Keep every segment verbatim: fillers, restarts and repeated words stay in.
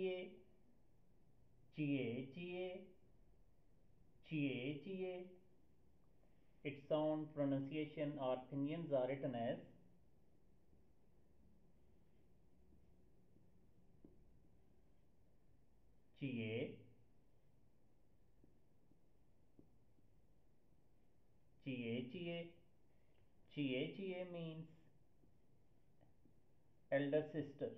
Ga, Ga, Ga, Ga. Its sound, pronunciation or opinions are written as Ga, Ga, Ga. Ga, Ga means elder sister.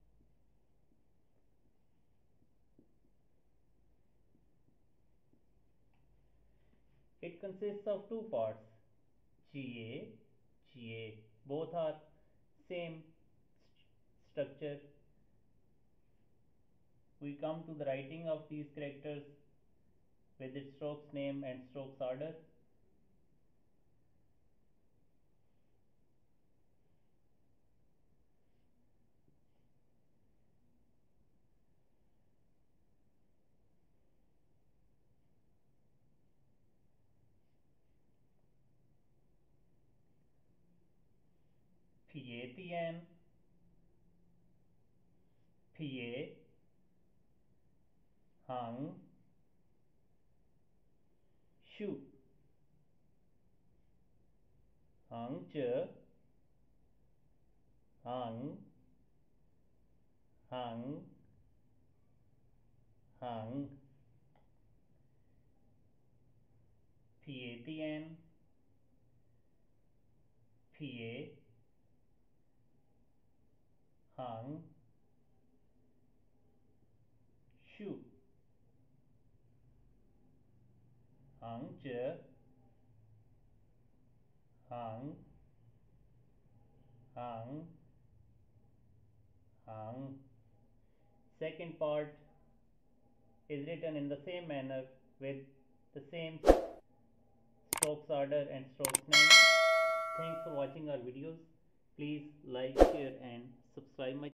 It consists of two parts, Ga, Ga. Both are same st structure. We come to the writing of these characters with its strokes name and strokes order. Pietian, Pie, Hang, Shu, Hang Che, Hang, Hang, Hang, Pietian, Pie, Hang, Shu, Hang Che, Hang, Hang, Hang. Second part is written in the same manner with the same strokes order and strokes name. Thanks for watching our videos. Please like, share and subscribe my